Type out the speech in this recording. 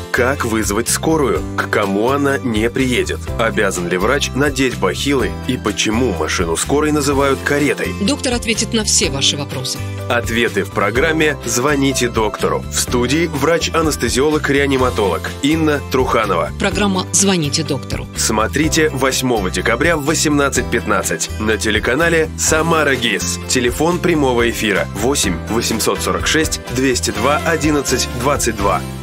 Как вызвать скорую? К кому она не приедет? Обязан ли врач надеть бахилы? И почему машину скорой называют каретой? Доктор ответит на все ваши вопросы. Ответы в программе «Звоните доктору». В студии врач-анестезиолог-реаниматолог Инна Труханова. Программа «Звоните доктору». Смотрите 8 декабря в 18:15 на телеканале «Самара ГИС». Телефон прямого эфира 8 846 202 11 22.